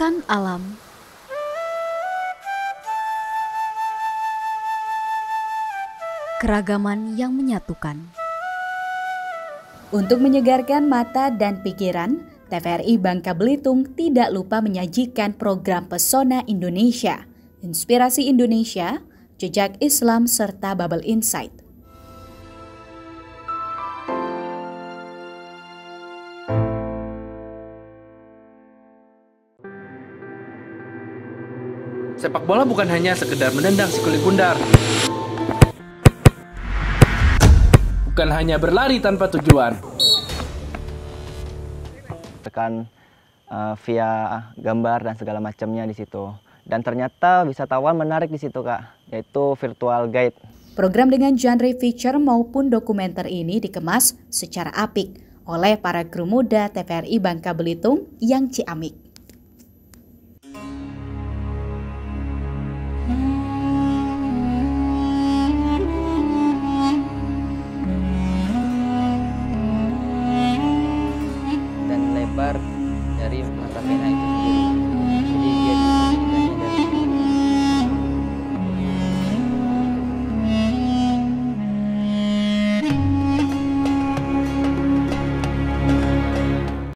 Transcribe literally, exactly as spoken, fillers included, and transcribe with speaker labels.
Speaker 1: Pekan Alam. Keragaman yang menyatukan.
Speaker 2: Untuk menyegarkan mata dan pikiran, T V R I Bangka Belitung tidak lupa menyajikan program Pesona Indonesia, Inspirasi Indonesia, Jejak Islam, serta Bubble Insight.
Speaker 3: Sepak bola bukan hanya sekedar menendang si kulit bundar. Bukan hanya berlari tanpa tujuan.
Speaker 4: Tekan uh, via gambar dan segala macamnya di situ. Dan ternyata wisatawan menarik di situ, Kak, yaitu virtual guide.
Speaker 2: Program dengan genre feature maupun dokumenter ini dikemas secara apik oleh para kru muda T V R I Bangka Belitung yang ciamik.